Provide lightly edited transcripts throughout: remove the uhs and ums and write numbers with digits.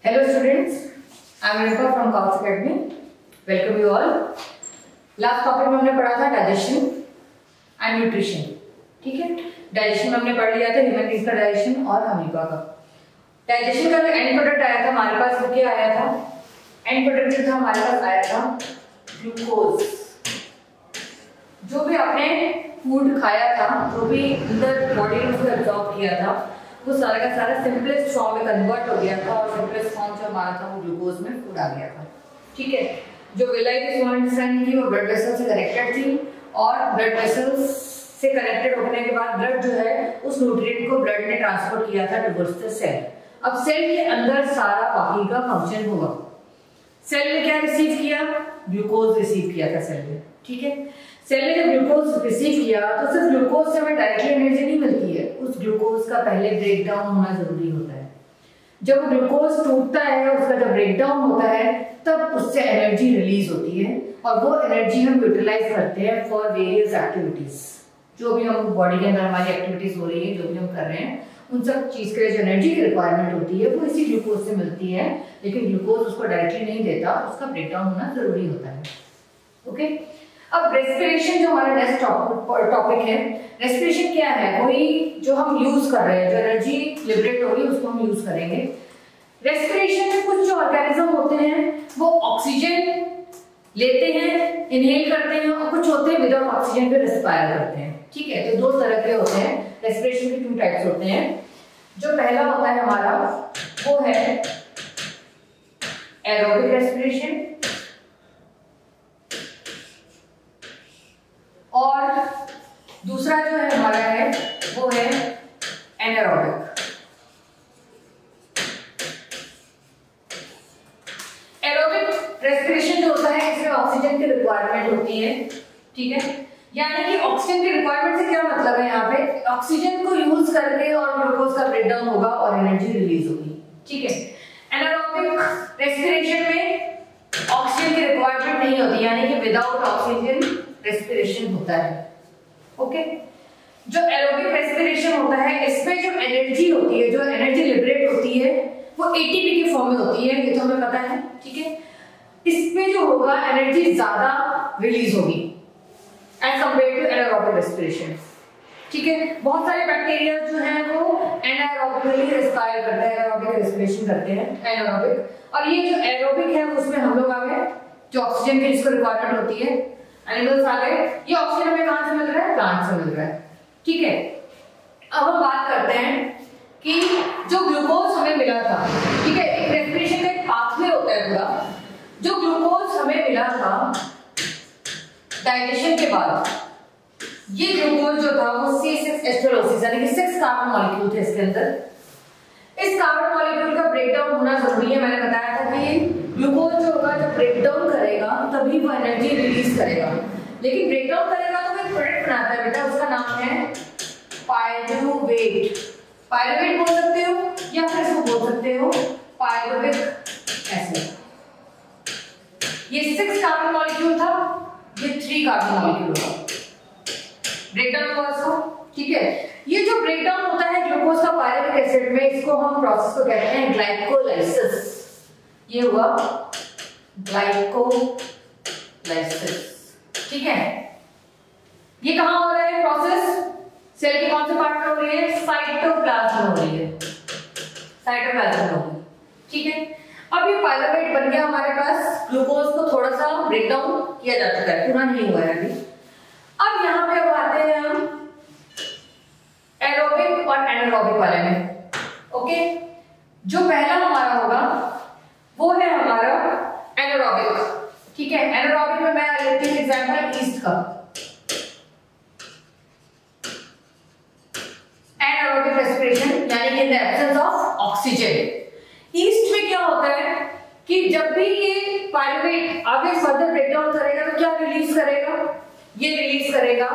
Hello students, I am Rinka from Cows Academy. Welcome you all. Last topic में हमने पढ़ा था digestion and nutrition. ठीक है, डाइजेशन में हमने पढ़ लिया था ह्यूमन बींग्स का डाइजेशन और अमीबा का. डाइजेशन का जो एंड प्रोडक्ट आया था हमारे पास वो क्या आया था? एंड प्रोडक्ट जो था हमारे पास आया था ग्लूकोज. जो भी आपने फूड खाया था, जो भी अंदर बॉडी ने उसको एब्जॉर्ब किया था, वो सारा का सारा सिंपलेस्ट फॉर्म में कन्वर्ट हो गया था और सिंपलेस्ट फॉर्म जो हमारा था वो ग्लूकोज में फूड आ गया था. ठीक है, जो विलाई की स्मॉल इंटेस्टाइन थी वो ब्लड वेसल से कनेक्टेड थी और ब्लड वेसल्स से कनेक्टेड होने के बाद ब्लड जो है उस न्यूट्रिएंट को ब्लड ने ट्रांसपोर्ट किया था टुवर्ड्स द सेल. अब सेल के अंदर सारा बाकी का फंक्शन होगा. सेल ने क्या रिसीव किया? ग्लूकोज रिसीव किया था सेल ने. ठीक है, सेल ने जब ग्लूकोज रिसीव किया तो सिर्फ ग्लूकोज से हमें डायरेक्टली एनर्जी नहीं मिलती है, उस ग्लूकोज का पहले ब्रेक डाउन होना जरूरी होता है. जब ग्लूकोज टूटता है, उसका जब ब्रेक डाउन होता है, तब उससे एनर्जी रिलीज होती है और वो एनर्जी हम यूटिलाइज करते हैं फॉर वेरियस एक्टिविटीज. जो भी हम बॉडी के अंदर हमारी एक्टिविटीज हो रही है, जो भी हम कर रहे हैं, उन सब चीज के लिए जो एनर्जी की रिक्वायरमेंट होती है वो इसी ग्लूकोज से मिलती है. लेकिन ग्लूकोज उसको डायरेक्टली नहीं देता, उसका ब्रेक डाउन होना जरूरी होता है. ओके, अब रेस्पिरेशन जो हमारा नेक्स्ट टॉपिक है. रेस्पिरेशन क्या है? वही जो हम यूज कर रहे हैं, जो एनर्जी लिबरेट होगी उसको हम यूज करेंगे. रेस्पिरेशन में कुछ जो ऑर्गेनिज्म होते हैं वो ऑक्सीजन लेते हैं, इनहेल करते हैं, और कुछ होते हैं विदाउट ऑक्सीजन पे रेस्पायर करते हैं. ठीक है, तो दो तरह के होते हैं रेस्पिरेशन के. 2 टाइप्स होते हैं. जो पहला होता है हमारा वो है एरोबिक रेस्पिरेशन और दूसरा जो है हमारा है वो है एनारोबिक. एरोबिक रेस्पिरेशन जो होता है इसमें ऑक्सीजन की रिक्वायरमेंट होती है. ठीक है, यानी कि ऑक्सीजन की रिक्वायरमेंट से क्या मतलब है? यहाँ पे ऑक्सीजन को यूज करके और ग्लूकोज का ब्रेकडाउन होगा और एनर्जी रिलीज होगी. ठीक है, एनारोबिक रेस्पिरेशन में ऑक्सीजन की रिक्वायरमेंट नहीं होती, यानी कि विदाउट ऑक्सीजन रेस्पिरेशन होता है. ओके, जो एरोबिक रेस्पिरेशन होता है इसमें जो एनर्जी होती है, जो एनर्जी लिबरेट होती है, वो एटीपी के फॉर्म में होती है. ये तो हमें पता है. ठीक है, इसमें जो होगा एनर्जी ज्यादा रिलीज होगी as compared to anaerobic respiration. ठीक है, बहुत सारे बैक्टीरिया जो हैं वो एनारोबिकली रेस्पायर करते हैं, एनारोबिक रेस्पिरेशन करते हैं एनारोबिक. और ये जो एरोबिक है उसमें हम लोग आ गए, जो ऑक्सीजन की जिसको रिक्वायरमेंट होती है, एनिमल्स आ गए. ये ऑक्सीजन हमें कहां से मिल रहा है? प्लांट से मिल रहा है. ठीक है, अब हम बात करते हैं कि जो ग्लूकोज हमें मिला था. ठीक है, एक रेस्पिरेशन का एक पाथवे होता है पूरा. जो ग्लूकोज हमें मिला था डाइजेशन के बाद, ये ग्लूकोज जो था वो C6H12O6 यानी कि 6 कार्बन मॉलिक्यूल थे इसके अंदर. इस कार्बन मॉलिक्यूल का ब्रेकडाउन होना जरूरी है. मैंने बताया था कि ग्लूकोज जो होगा जब ब्रेकडाउन करेगा तभी वो एनर्जी रिलीज करेगा. लेकिन ब्रेकडाउन करेगा तो वो एक प्रोडक्ट बनाता है बेटा, उसका नाम है पायरुवेट. पायरुवेट बोल सकते हो या फिर इसको बोल सकते हो पायरुविक एसिड. ये 6 कार्बन मॉलिक्यूल था, ये 3 कार्बन मॉलिक्यूल होगा. ब्रेकडाउन हुआ इसको. ठीक है, ये जो ब्रेकडाउन होता है ग्लूकोज का पायरुविक एसिड में, इसको हम प्रोसेस को कहते हैं ग्लाइकोलाइसिस. ये हुआ ग्लाइकोलाइसिस. ठीक है, ये कहां हो रहा है प्रोसेस? सेल के कौन से पार्ट में हो रही है? साइटोप्लाज्म में हो रही है. साइटोप्लाज्म में होगी. ठीक है, अब ये पायरुवेट बन गया हमारे पास. ग्लूकोज को थोड़ा सा ब्रेकडाउन किया जा चुका है, पूरा नहीं हुआ है अभी. अब यहाँ पे अब आते हैं हम एरोबिक और एनारोबिक वाले में. ओके, जो पहला हमारा होगा वो है हमारा एनारोबिक. ठीक है, एनारोबिक में मैं लेती हूँ एग्जांपल ईस्ट का. एनारोबिक रेस्पिरेशन यानी कि in the absence of oxygen. Yeast में क्या होता है कि जब भी ये पायरुवेट आगे फर्दर ब्रेकडाउन करेगा तो क्या रिलीज करेगा? ये रिलीज करेगा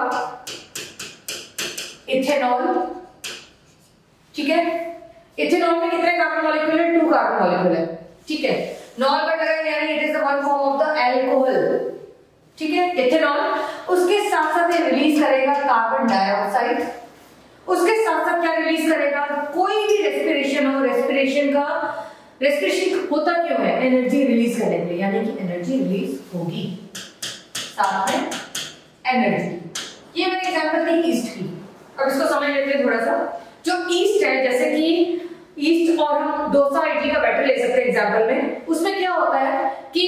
इथेनॉल. ठीक है, इथेनॉल में कितने कार्बन मॉलिक्यूल है? 2 कार्बन मॉलिक्यूल है. ठीक है, नॉन बन रहा है यानी it is the one form of the alcohol. ठीक है, इथेनॉल. उसके साथ साथ ये रिलीज करेगा कार्बन डाइऑक्साइड. उसके साथ साथ क्या रिलीज करेगा? कोई भी रेस्पिरेशन हो, रेस्पिरेशन का रेस्पिरेशन होता क्यों है? एनर्जी रिलीज करने के लिए, यानी कि एनर्जी रिलीज होगी, साथ में एनर्जी। ये मैंने एग्जांपल दी ईस्ट की। अब इसको समझ लेते हैं थोड़ा सा। जो ईस्ट है, जैसे कि ईस्ट और हम डोसा इडली का बैटर ले सकते हैं एग्जांपल में। उसमें क्या होता है कि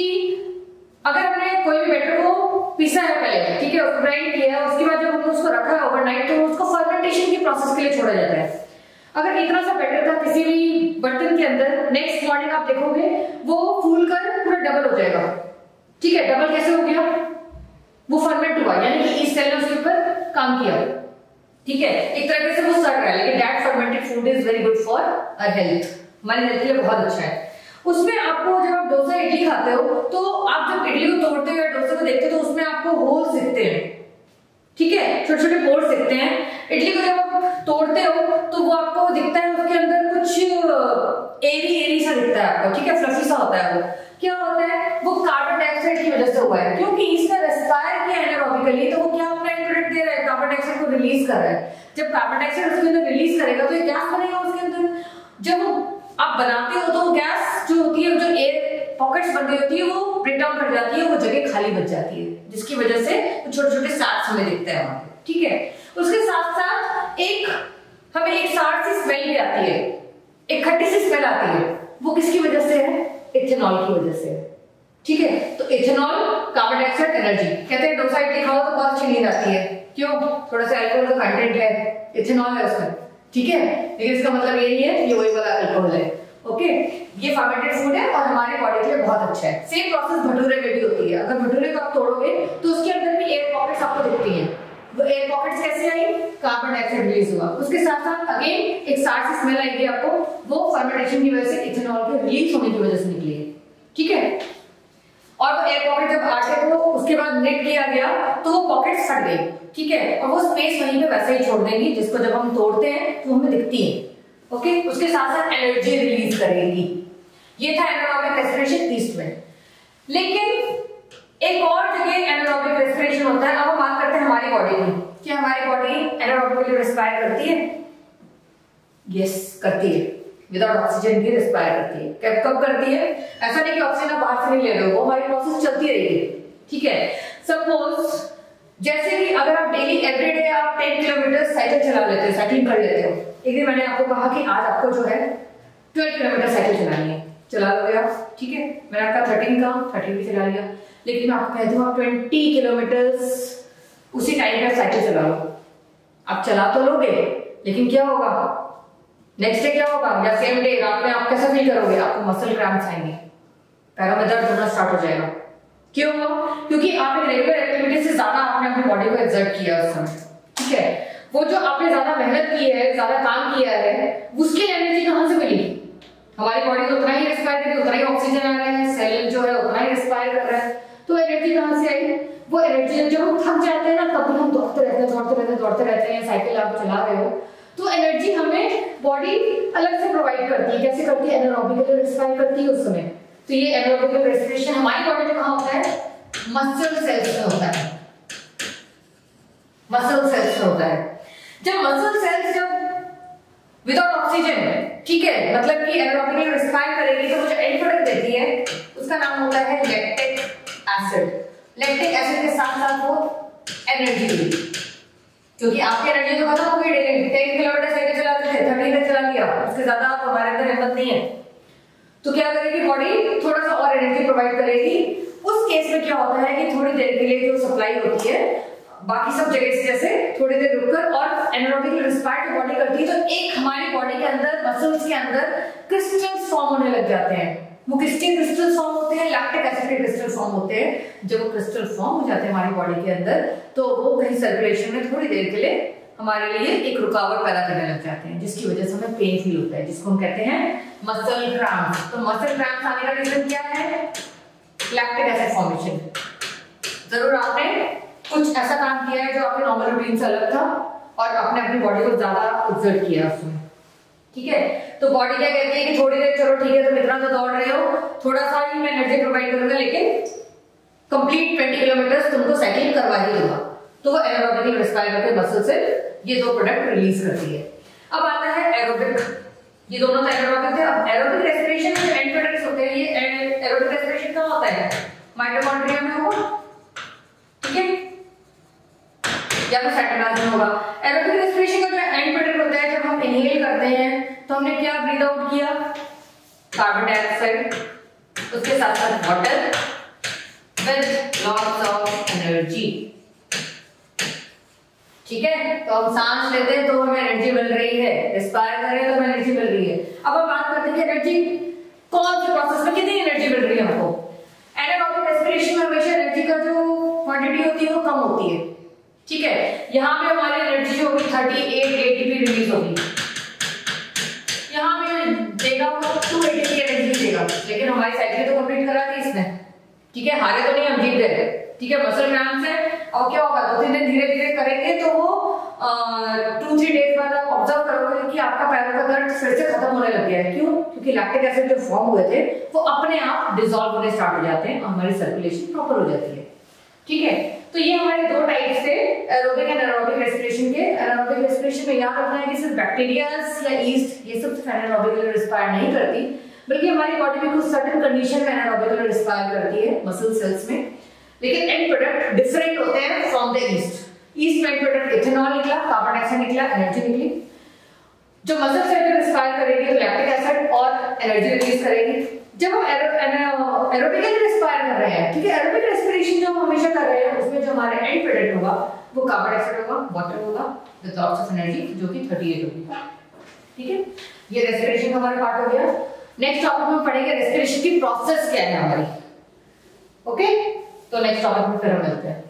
अगर हमने कोई भी बैटर को पीसा है पहले, ठीक है, उसको ग्राइंड किया है, उसके बाद जब हमने उसको रखा है ओवरनाइट, तो उसको फर्मेंटेशन की प्रोसेस के लिए छोड़ा जाता है। अगर इतना सा बैटर था किसी भी बर्तन के अंदर, नेक्स्ट मॉर्निंग आप देखोगे वो फूल कर पूरा डबल हो जाएगा। ठीक है, डबल कैसे हो गया? वो फर्मेंट हुआ, यानी कि ईस्ट सेल ने उसके ऊपर काम किया। ठीक है, एक तरीके से वो सड़ रहा है, लेकिन that fermented food is very good for our health, हमारी हेल्थ के लिए बहुत अच्छा है। उसमें आपको जब आप डोसा इडली खाते हो, तो आप जब इडली को तोड़ते हो या डोसे को देखते हो, तो उसमें आपको होल्स दिखते हैं। ठीक है, छोटे छोटे पोर्स दिखते हैं। इडली को जब आप तोड़ते हो तो वो आपको दिखता है, उसके अंदर कुछ एरी एरी सा दिखता है आपको। ठीक है, फ्लफी सा होता है। वो क्या होता है? वो कार्बन डाइऑक्साइड की वजह से हुआ है, क्योंकि इसने रेस्पायर किया एनारोबिकली, तो वो क्या अपना इनपुट दे रहा है? कार्बन डाइऑक्साइड को रिलीज कर रहा है। जब कार्बन डाइऑक्साइड उसके अंदर रिलीज करेगा तो एक गैस बनेगा उसके अंदर। जब आप बनाते हो तो गैस जो होती है, जो एयर पॉकेट्स बन गई होती है, वो ब्रेक डाउन कर जाती है, वो जगह खाली बच जाती है, जिसकी वजह से छोटे छोटे सैट्स हमें दिखते हैं वहां पे। ठीक है, उसके साथ साथ हमें एक सार सी स्मेल भी आती है, एक खट्टी सी स्मेल आती है। वो किसकी वजह से है? इथेनॉल की वजह से। ठीक है, तो इथेनॉल, कार्बन डाइऑक्साइड, एनर्जी। कहते हैं डोसा इडली खाओ तो बहुत अच्छी नींद आती है, क्यों? थोड़ा सा अल्कोहल का कंटेंट है, इथेनॉल है उसमें। ठीक है, लेकिन इसका मतलब ये नहीं है ये वही वाला अल्कोहल है। ओके, ये फर्मेंटेड फूड है और हमारे बॉडी के लिए बहुत अच्छा है। सेम प्रोसेस भटूरे में भी होती है। अगर भटूरे को आप तोड़ोगे तो उसके अंदर भी एयर पॉकेट्स आपको दिखती हैं। वो एयर पॉकेट्स कैसे आई? कार्बन डाइऑक्साइड रिलीज हुआ, उसके साथ साथ अगेन एक सार सी स्मेल आएगी आपको, वो फर्मेंटेशन की वजह से, इथेनॉल के रिलीज होने की वजह से निकली है। ठीक है, और वो एयर पॉकेट जब आटे को उसके बाद निट किया गया तो वो पॉकेट्स फट गई। ठीक है, और वो स्पेस वहीं पे वैसे ही छोड़ देंगी, जिसको जब हम तोड़ते हैं तो हमें दिखती है। ओके, उसके साथ साथ एनर्जी रिलीज करेगी। ये था एनारोबिक रेस्पिरेशन ईस्ट में। लेकिन एक और जगह एनारोबिक रेस्पिरेशन होता है। अब हम बात करते हैं हमारी बॉडी की। क्या हमारी बॉडी एनारोबिकली रेस्पायर करती है? यस, करती है। विदाउट ऑक्सीजन भी रेस्पायर करती है। कब करती है? ऐसा नहीं कि ऑक्सीजन आप बाहर से नहीं ले रहे हो, वो हमारी प्रोसेस चलती रहेगी। ठीक है, सपोज जैसे कि अगर आप डेली एवरीडे आप 10 किलोमीटर साइकिल चला लेते हो, साइकिलिंग कर लेते हो। एक दिन मैंने आपको कहा कि आज आपको जो है 12 किलोमीटर साइकिल चलानी है, चला लोगे आप? ठीक है, मैंने आपका 13 का 13 भी चला लिया। लेकिन मैं आपको कहती हूँ आप 20 किलोमीटर उसी टाइम पे साइकिल चला लो। आप चला तो लोगे, लेकिन क्या होगा? नेक्स्ट डे क्या होगा, या सेम डे रात में आप कैसा फील करोगे? आपको मसल क्रैम्प्स आएंगे, पैरों में दर्द होना स्टार्ट हो जाएगा। क्यों? क्योंकि आप एक रेगुलर एक्टिविटी से ज्यादा आपने अपनी बॉडी को एक्सर्ट किया उस समय। ठीक है, वो जो आपने ज्यादा मेहनत की है, ज्यादा काम किया है, उसकी एनर्जी कहां से मिली? हमारी बॉडी तो उतना ही रेस्पायर करेगी, उतना ही ऑक्सीजन आ रहा है, सेल जो है उतना ही रेस्पायर कर रहा है, तो एनर्जी कहां से आई? वो एनर्जी जब हम थक जाते हैं ना, तब हम दौड़ते रहते हैं, साइकिल आप चला रहे हो, तो एनर्जी हमें बॉडी अलग से प्रोवाइड करती है। कैसे करती है? एनारोबिकली रेस्पायर करती है उस समय। तो ये एनारोबिक रेस्पिरेशन हमारी बॉडी में कहां होता है? मसल सेल्स में होता है। मसल सेल्स में होता है। जब मसल सेल्स जब विदाउट ऑक्सीजन, ठीक है, मतलब कि एनारोबिकली रेस्पायर करेगी, तो वो जो एंड प्रोडक्ट देती है उसका नाम होता है लैक्टिक एसिड। लैक्टिक एसिड के साथ साथ वो एनर्जी देगी, क्योंकि आपकी एनर्जी तो खत्म हो गई। डेली 10 किलोमीटर साइकिल चलाते थे, 30 तक चला लिया, उसके ज्यादा हमारे अंदर हिम्मत नहीं है, तो क्या करेगी बॉडी? थोड़ा सा और एनर्जी प्रोवाइड करेगी। उस केस में क्या होता है कि थोड़ी देर के लिए जो सप्लाई होती है बाकी सब जगह से जैसे थोड़ी देर रुककर और एनारोबिकली रेस्पायर बॉडी करती है, तो एक हमारी बॉडी के अंदर मसल्स के अंदर क्रिस्टल्स फॉर्म होने लग जाते हैं। वो किसके क्रिस्टल फॉर्म होते हैं? लैक्टिक एसिड के क्रिस्टल फॉर्म होते हैं। जब वो क्रिस्टल फॉर्म हो जाते हैं हमारी बॉडी के अंदर, तो वो कहीं सर्कुलेशन में थोड़ी देर के लिए हमारे लिए एक रुकावट पैदा करने लग जाते हैं, जिसकी वजह से हमें पेन फील होता है, जिसको हम कहते हैं मसल क्रैम्प्स। तो मसल क्रैम्प्स आने का रीजन क्या है? Lactic acid formation. जरूर आपने कुछ ऐसा काम किया है जो आपके नॉर्मल रूटीन से अलग था और आपने अपनी बॉडी को ज्यादा एक्सर्ट किया उसमें। ठीक है, तो बॉडी क्या कहती है कि थोड़ी देर चलो ठीक है, तुम इतना तो दौड़ रहे हो, थोड़ा सा ही मैं एनर्जी प्रोवाइड करूंगा, लेकिन कंप्लीट 20 किलोमीटर तुमको साइकिलिंग करवा ही दूंगा। तो वो एनारोबिकली रेस्पायर करके मसल से ये दो प्रोडक्ट रिलीज करती है। अब आता है एरोबिक। ये दोनों तो एनारोबिक थे। अब एरोबिक रेस्पिरेशन में माइटोकॉन्ड्रिया में होगा, ठीक है, या फिर साइटोप्लाज्म में होगा। एरोबिक रेस्पिरेशन का जो एंड प्रोडक्ट होता है, जब हम इनहेल करते हैं तो हमने क्या ब्रीथ आउट किया, कार्बन डाइऑक्साइड, उसके साथ साथ water with lots of energy, ठीक है। तो हम सांस लेते हैं तो हमें एनर्जी मिल रही है, रिस्पायर कर रहे हैं तो हमें एनर्जी मिल रही है। अब हम बात करते हैं कि एनर्जी कौन से प्रोसेस में कितनी एनर्जी मिल रही है हमको। एनारोबिक रेस्पिरेशन में हमेशा एनर्जी का जो क्वांटिटी होती है वो कम होती है, ठीक है। यहाँ पे हमारी एनर्जी जो होगी 38 एटीपी रिलीज होगी, यहाँ पे देगा वो 2 एटीपी एनर्जी देगा, लेकिन हमारी साइकिल तो कंप्लीट करा दी इसने, ठीक है। हारे तो नहीं, हम जीत गए, ठीक है। मसल क्रैम्प्स है, और क्या होगा 2-3 दिन धीरे धीरे करेंगे तो वो 2-3 डेज बाद आप ऑब्जर्व करोगे कि आपका पैरों का दर्द फिर से खत्म होने लग गया है। क्यों? क्योंकि लैक्टिक एसिड जो फॉर्म हुए थे वो अपने आप डिसॉल्व होने स्टार्ट हो जाते हैं और हमारी सर्कुलेशन प्रॉपर हो जाती है, ठीक है। तो ये हमारे 2 टाइप्स थे एरोबिक एंड एनारोबिक रेस्पिरेशन के। एनारोबिक रेस्पिरेशन में याद रखना है कि सिर्फ बैक्टीरियाज या ईस्ट ये सब एनारोबिकली रिस्पायर नहीं करती, बल्कि हमारी बॉडी में कुछ सर्टेन कंडीशन में एनारोबिकली रिस्पायर करती है मसल सेल्स में, लेकिन एंड प्रोडक्ट डिफरेंट होते हैं फ्रॉम द ईस्ट। ईस्ट में एंड प्रोडक्ट इथेनॉल निकला, कार्बन डाइऑक्साइड निकला, एनर्जी निकली। जो मसल सेल में रिस्पायर करेगी तो लैक्टिक एसिड और एनर्जी रिलीज करेगी। जब हम एरोबिकली रिस्पायर कर रहे हैं, ठीक है, एरोबिक रेस्पिरेशन जो हम हमेशा कर रहे हैं उसमें जो हमारे एंड प्रोडक्ट होगा वो कार्बन डाइऑक्साइड होगा, वाटर होगा विद लॉट्स ऑफ एनर्जी जो कि 38 होगी, ठीक है। ये रेस्पिरेशन का हमारा पार्ट हो गया। नेक्स्ट टॉपिक में पढ़ेंगे रेस्पिरेशन की प्रोसेस क्या है हमारी, ओके। तो नेक्स्ट टॉपिक में फिर हम मिलते हैं।